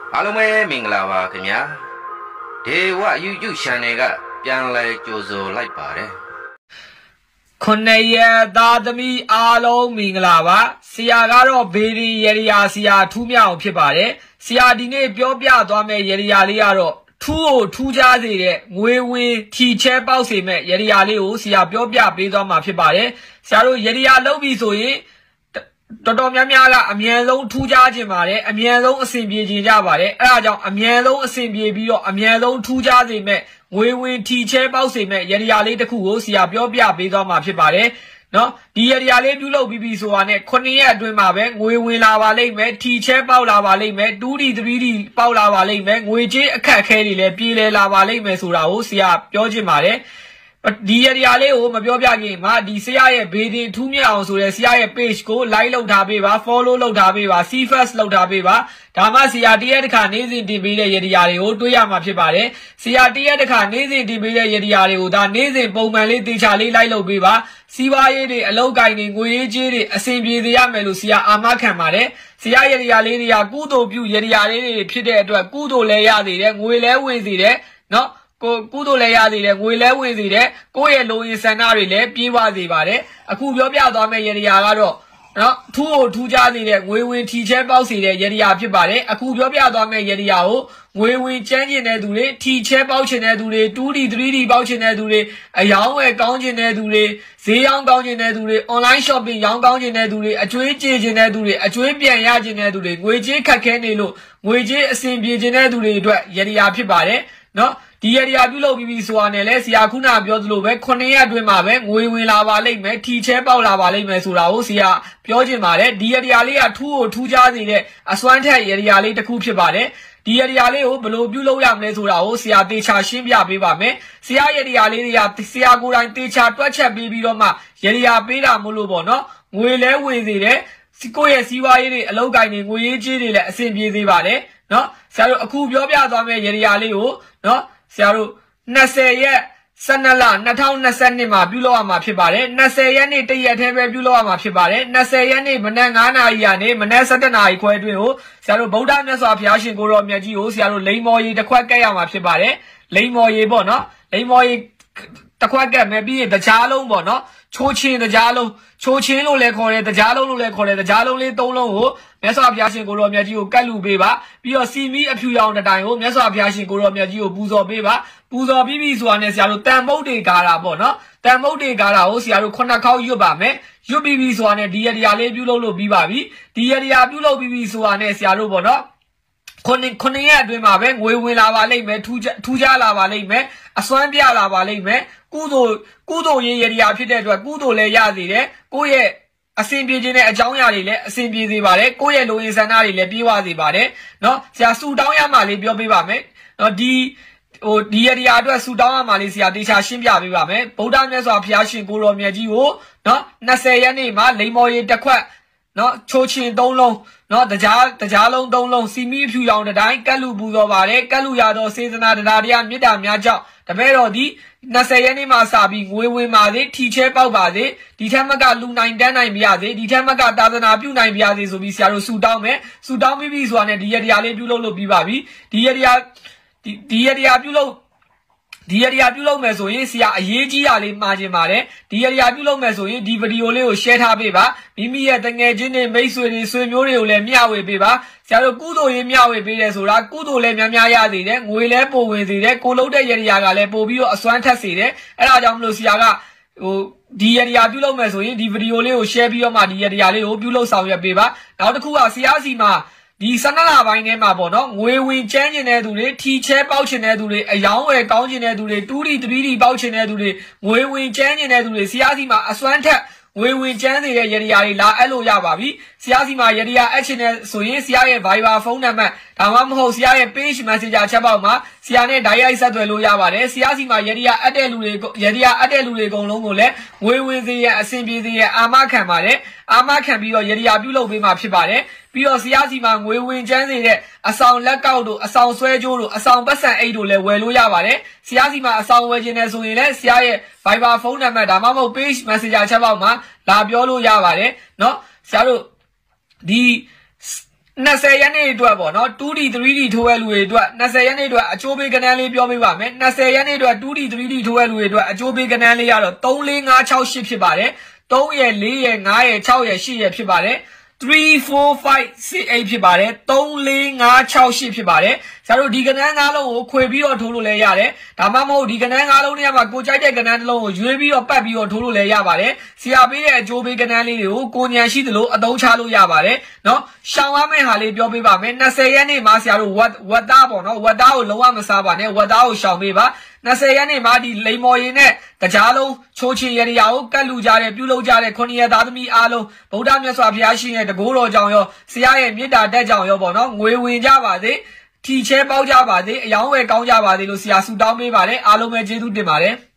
အားလုံးပဲမင်္ဂလာပါခင်ဗျာဒေဝယူ channel ကပြန်လဲကြိုဆိုလိုက်ပါတယ်ခုနှစ်ရက်သားသမီးအားလုံးမင်္ဂလာပါဆရာကတော့ဘေဒီရရီယာဆရာထူးမြောက်ဖြစ်ပါတယ်ဆရာဒီနေ့ပြောပြသွားမယ့်ရရီယာလေးကတော့ထူးကိုထူးခြားစေတဲ့ငွေဝင်ထီချဲပေါက်စေမဲ့ရရီယာလေးကိုဆရာပြောပြပေးသွားမှာဖြစ်ပါတယ်ဆရာတို့ရရီယာလုပ်ပြီဆိုရင်တော်များများကအမြန်ဆုံးထူးခြားခြင်းပါတယ်အမြန်ဆုံးအဆင်ပြေခြင်းကြပါတယ်အဲဒါကြောင့်အမြန်ဆုံးအဆင်ပြေပြီးတော့အမြန်ဆုံးထူးခြားစေမဲ့ငွေဝင်ထီချဲပေါက်စေမဲ့ရရီယာလေးတစ်ခုကိုဆရာပြောပြပေးသွားမှာဖြစ်ပါတယ်နော်ဒီရရီယာလေးပြုလုပ်ပြီးပြီဆိုတာနဲ့9ရက်အတွင်းမှာပဲငွေဝင်လာပါလိမ့်မယ်ထီချဲပေါက်လာပါလိမ့်မယ် 2D 3D ပေါက်လာပါလိမ့်မယ်ငွေကြေးအခက်အခဲတွေလည်းပြေလည်လာပါလိမ့်မယ်ဆိုတာကိုဆရာပြောချင်ပါတယ်ဒီရရီယာလေးကိုမပြောပြခင်မှာဒီဆရာရဲ့ဘေဒင်ထူးမြတ်အောင်ဆိုတဲ့ဆရာရဲ့ page ကို like လုပ်ထားပေးပါ follow လုပ်ထားပေးပါ see first လုပ်ထားပေးပါဒါမှဆရာတရက်တစ်ခါနေ့စဉ်တင်ပေးတဲ့ရရီယာတွေကိုတွေ့ရမှာဖြစ်ပါတယ်ဆရာတရက်တစ်ခါနေ့စဉ်တင်ပေးတဲ့ရရီယာတွေကိုဒါနေ့စဉ်ပုံမှန်လေးတေချာလေး like လုပ်ပေးပါစီးပွားရေးတွေအလုပ်ကိုင်တွေငွေရေးကြေးတွေအဆင်ပြေစေရမယ်လို့ဆရာအာမခံပါတယ်ဆရာရရီယာလေးတွေကကုသိုလ်ပြုရရီယာလေးတွေဖြစ်တဲ့အတွက်ကုသိုလ်လည်းရသေးတယ်ငွေလည်းဝင်စေတယ်နော်ကုသိုလ်လည်းရသေးတယ်ငွေလည်းဝင်စေတယ်ကိုယ့်ရဲ့လိုရင်းဆန္ဒတွေလည်းပြေးဝစေပါတယ်အခုပြောပြသွားမယ့်ရရီယာကတော့နော်ထူးကိုထူးခြားနေတဲ့ငွေဝင်ထီချဲပေါက်စေတဲ့ရရီယာဖြစ်ပါတယ်အခုပြောပြသွားမယ့်ရရီယာကိုငွေဝင်ကျန်းကျင်တဲ့သူတွေထီချဲပေါက်ချင်တဲ့သူတွေ 2D 3D ပေါက်ချင်တဲ့သူတွေအယောင်းဝယ်ကောင်းချင်တဲ့သူတွေဈေးရောင်းကောင်းချင်တဲ့သူတွေ online shopping ရောင်းကောင်းချင်တဲ့သူတွေအကျွေးကြေချင်တဲ့သူတွေအကျွေးပြန်ရချင်တဲ့သူတွေငွေကြေးခက်ခဲနေလို့ငွေကြေးအဆင်ပြေချင်တဲ့သူတွေအတွက်ရရီယာဖြစ်ပါတယ်နော်ဒီရရီယာပြုလုပ်ပြီးဆိုတာနဲ့လဲဆရာခုနပြောသလိုပဲ9ရက်အတွင်းမှာပဲငွေဝင်လာပါလိမ့်မယ်ထီချဲပေါက်လာပါလိမ့်မယ်ဆိုတာကိုဆရာပြောချင်ပါတယ်ဒီရရီယာလေးကထူးကိုထူးခြားစေတဲ့အစွမ်းထက်ရရီယာလေးတစ်ခုဖြစ်ပါတယ်ဒီရရီယာလေးကိုဘယ်လိုပြုလုပ်ရမလဲဆိုတာကိုဆရာတေချာရှင်းပြပေးပါမယ်ဆရာရရီယာလေးတွေကဆရာကိုယ်တိုင်တေချာတွက်ချက်ပြီးတော့မှရရီယာပေးတာမလို့ပေါ့နော်ငွေလဲဝင်စေတယ်ကိုယ့်ရဲ့စီးပွားရေးတွေအလုပ်ကိုင်တွေငွေရေးကြေးတွေလည်းအဆင်ပြေစေပါတယ်နော်ဆရာတို့အခုပြောပြသွားမယ့်ရရီယာလေးကိုနော်ဆရာတို့20ရက်12လ2022မှာပြုလုပ်ရမှာဖြစ်ပါတယ်20ရက်နေ့တရက်တည်းပဲပြုလုပ်ရမှာဖြစ်ပါတယ်20ရက်နေ့မနက်9နာရီကနေမနက်17နာရီခွဲအတွင်းကိုဆရာတို့ဗုဒ္ဓမြတ်စွာဘုရားရှင်ကိုရောမြတ်ကြီးကိုဆရာတို့လိန်မော်ရီတစ်ခွက်ကဲ့ရမှာဖြစ်ပါတယ်လိန်မော်ရီပေါ့နော်လိန်မော်ရီတစ်ခွက်ကဲ့မယ်ပြီးရင်တကြားလုံးပေါ့နော်ချိုးချင်းတကြားလုံးချိုးချင်းလို့လည်းခေါ်တယ်တကြားလုံးလို့လည်းခေါ်တယ်တကြားလုံးလေး3လုံးကိုမြတ်စွာဘုရားရှင်ကိုရောမြတ်ကြီးကိုကတ်လူပေးပါပြီးတော့စီမီအဖြူရောင်တိုင်ကိုမြတ်စွာဘုရားရှင်ကိုရောမြတ်ကြီးကိုပူဇော်ပေးပါပူဇော်ပြီးပြီဆိုတာနဲ့ဆရာတို့တန်မုတ်တွေကားတာပေါ့နော်တန်မုတ်တွေကားတာကိုဆရာတို့9ခေါက်ရွတ်ပါမယ်ရွတ်ပြီးပြီဆိုတာနဲ့ဒီရရီယာလေးပြုလုပ်လို့ပြီးပါပြီဒီရရီယာပြုလုပ်ပြီးပြီဆိုတာနဲ့ဆရာတို့ပေါ့နော်9ရက်အတွင်းမှာပဲငွေဝင်လာပါလိမ့်မယ်ထူးခြားလာပါလိမ့်မယ်အစွမ်းပြလာပါလိမ့်မယ်ကုသိုလ်ရေးရရီယာဖြစ်တဲ့အတွက်ကုသိုလ်လည်းရစေတယ်ကိုယ့်ရဲ့အဆင်ပြေခြင်းနဲ့အကြောင်းအရာတွေလည်းအဆင်ပြေစေပါတယ်ကိုယ့်ရဲ့လိုရင်းဆန္ဒတွေလည်းပြေဝစေပါတယ်နော်ဆရာဆူတောင်းရမှာလေးပြောပေးပါမယ်နော်ဒီရရီယာအတွက်ဆူတောင်းရမှာလေးဆရာတေချာရှင်းပြပေးပါမယ်ဗုဒ္ဓမြတ်စွာဘုရားရှင်ကိုရောမြတ်ကြီးကိုနော်20ရက်နေ့မှာလိန်မော်ရီတစ်ခွက်နော်ချိုးချင်း3လုံးနော်တကြားလုံး3လုံးစီမီဖြူရောင်တိုင်းကတ်လူပူတော်ပါတယ်ကတ်လူရသောစေတနာတရားမေတ္တာများကြောင့်တပည့်တော်ဒီ20ရက်နေ့မှာစပြီးငွေဝင်ပါစေထီချဲပေါက်ပါစေဒီထက်မကလူနိုင်တန်းနိုင်ပြရစေဒီထက်မကသာသနာပြုနိုင်ပြရစေဆိုပြီးဆရာတို့ဆူတောင်းမယ်ဆူတောင်းပြီးဆိုတာနဲ့ဒီရတရားလေးပြုလုပ်လို့ပြီးပါပြီဒီရတရားပြုလုပ်မယ်ဆိုရင်ဆရာအရေးကြီးတာလေးမှားခြင်းပါတယ်ဒီရတရားပြုလုပ်မယ်ဆိုရင်ဒီဗီဒီယိုလေးကို share ထားပေးပါမိမိရဲ့တငယ်ချင်းတွေမိတ်ဆွေတွေဆွေမျိုးတွေကိုလည်းမျှဝေပေးပါဆရာတို့ကုသိုလ်ရေးမျှဝေပေးတယ်ဆိုတာကုသိုလ်လည်းများရစေတယ်ငွေလည်းပိုဝင်စေတယ်ကိုလုံးတဲ့ရတရားကလည်းပို့ပြီးတော့အစွမ်းထက်စေတယ်အဲ့ဒါကြောင့်မလို့ဆရာကဒီရတရားပြုလုပ်မယ်ဆိုရင်ဒီဗီဒီယိုလေးကို share ပြီးတော့မှဒီရတရားလေးကိုပြုလုပ်ဆောင်ရွက်ပေးပါနောက်တစ်ခုကဆရာစီမှာဒီ12လပိုင်းထဲမှာပေါ့နော်ငွေဝင်ကျန်းကျင်တဲ့သူတွေထီချဲပေါက်ချင်တဲ့သူတွေအယောင်းဝယ်ကောင်းချင်တဲ့သူတွေ 2D 3D ပေါက်ချင်တဲ့သူတွေငွေဝင်ကျန်းကျင်တဲ့သူတွေဆရာစီမှာအစွမ်းထက်ငွေဝင်ကျန်းစေတဲ့ရရီယာတွေလာအဲ့လို့ရပါပြီဆရာစီမှာရရီယာအပ်ချင်တဲ့ဆိုရင်ဆရာရဲ့ Viber ဖုန်းနံပါတ်ဒါမှမဟုတ်ဆရာရဲ့ page messenger ချက်ပေါက်မှာဆရာနဲ့ direct ဆက်သွယ်လို့ရပါတယ်ဆရာစီမှာရရီယာအပ်တဲ့လူတွေအကုန်လုံးကိုလည်းငွေဝင်စေရအဆင်ပြေစေရအာမခံပါတယ်အာမခံပြီးတော့ရရီယာပြုလုပ်ပေးမှာဖြစ်ပါတယ်ပြီးတော့ဆရာစီမှာငွေဝင်ကျန်းစေတဲ့အဆောင်လက်ကောက်တို့အဆောင်ဆွဲကြိုးတို့အဆောင်ပတ်စံအိတ်တို့လည်းဝယ်လို့ရပါတယ်ဆရာစီမှာအဆောင်ဝယ်ခြင်းနဲ့ဆိုရင်လည်းဆရာရဲ့ Viber ဖုန်းနံပါတ်ဒါမှမဟုတ် page messenger ချက်ပေါက်မှာလာပြောလို့ရပါတယ်เนาะဆရာတို့ဒီ 20ရက်နေ့အတွက်ပေါ့နော် 2D 3D ထိုးရလူတွေအတွက်20ရက်နေ့အတွက်အချိုးပေးကဏ္ဍလေးပြောပေးပါမယ်20ရက်နေ့အတွက် 2D 3D ထိုးရလူတွေအတွက်အချိုးပေးကဏ္ဍလေးရတော့3 4 5 6 8ဖြစ်ပါတယ်3ရက်4ရက်5ရက်6ရက်8ရက်ဖြစ်ပါတယ်3 4 5 6 8ဖြစ်ပါတယ်3 4 5 6 8ဖြစ်ပါတယ်ဆရာတို့ဒီကဏ္ဍ၅လုံးကိုခွေပြီးတော့ထိုးလို့လည်းရတယ်ဒါမှမဟုတ်ဒီကဏ္ဍ၅လုံးထဲမှာကိုကြိုက်တဲ့ကဏ္ဍတစ်လုံးကိုရွေးပြီးတော့ပတ်ပြီးတော့ထိုးလို့လည်းရပါတယ်ဆရာပေးတဲ့အကျိုးပေးကဏ္ဍလေးတွေကိုကိုဉာဏ်ရှိသလိုအသုံးချလို့ရပါတယ်เนาะရှောင်ရမယ့်ဟာလေးပြောပေးပါမယ်20ရက်နေ့မှာဆရာတို့ဝက်သားပေါ့နော်ဝက်သားကိုလုံးဝမစားပါနဲ့ဝက်သားကိုရှောင်ပေးပါ20ရက်နေ့မှာဒီလိမ်မော်ရင်နဲ့တကြားလုံးချိုးချင်ရရကိုကတ်လူကြတဲ့ပြုလုပ်ကြတဲ့9ရက်သားသမီးအားလုံးဗုဒ္ဓမြတ်စွာဘုရားရှင်ရဲ့တကိုးတော်ကြောင့်ရောဆရာရဲ့မေတ္တာတက်ကြောင့်ရောပေါ့နော်ငွေဝင်ကြပါစေထီချဲပေါက်ကြပါစေအယောင်းဝယ်ကောင်းကြပါစေလို့ဆရာဆုတောင်းပေးပါတယ်အားလုံးပဲကျေးဇူးတင်ပါတယ်